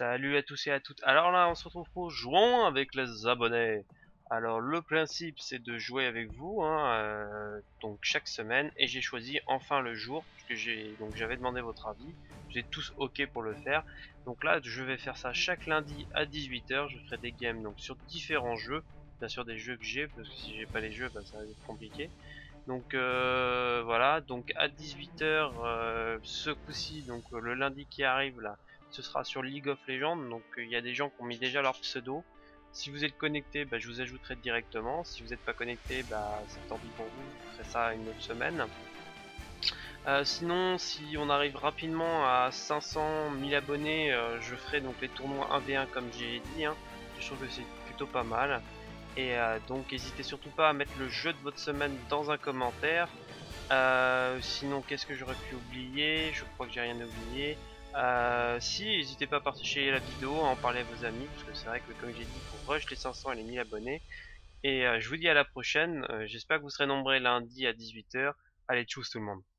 Salut à tous et à toutes. Alors là, on se retrouve pour Jouons avec les abonnés. Alors le principe, c'est de jouer avec vous, hein, donc chaque semaine. Et j'ai choisi enfin le jour, puisque j'avais demandé votre avis. Vous êtes tous ok pour le faire. Donc là, je vais faire ça chaque lundi à 18h. Je ferai des games donc sur différents jeux, bien sûr des jeux que j'ai, parce que si j'ai pas les jeux, bah, ça va être compliqué. Donc voilà, donc à 18h ce coup-ci, donc le lundi qui arrive là, ce sera sur League of Legends. Donc il y a des gens qui ont mis déjà leur pseudo. Si vous êtes connecté, bah, je vous ajouterai directement. Si vous n'êtes pas connecté, bah, c'est tant pis pour vous, je ferai ça une autre semaine. Sinon, si on arrive rapidement à 500 000 abonnés, je ferai donc les tournois 1v1 comme j'ai dit, hein. Je trouve que c'est plutôt pas mal. Et donc n'hésitez surtout pas à mettre le jeu de votre semaine dans un commentaire. Sinon, qu'est-ce que j'aurais pu oublier? Je crois que j'ai rien oublié. Si, n'hésitez pas à partager la vidéo, à en parler à vos amis, parce que c'est vrai que comme j'ai dit, il faut rush les 500 et les 1000 abonnés. Et je vous dis à la prochaine. J'espère que vous serez nombreux lundi à 18h. Allez, tchuss tout le monde.